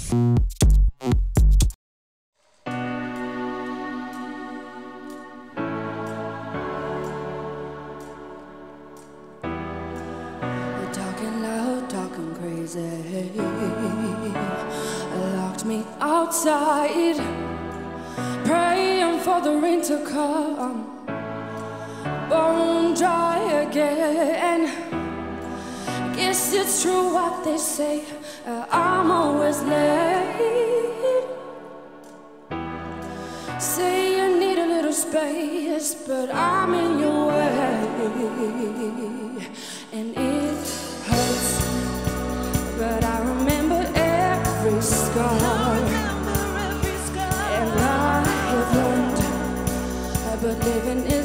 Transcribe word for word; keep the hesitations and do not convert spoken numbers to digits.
Talking loud, talking crazy, locked me outside, praying for the rain to come, bone dry again. Guess it's true what they say, uh, I'm always late. Say you need a little space, but I'm in your way, and it hurts, but I remember every scar, and I have learned, but living is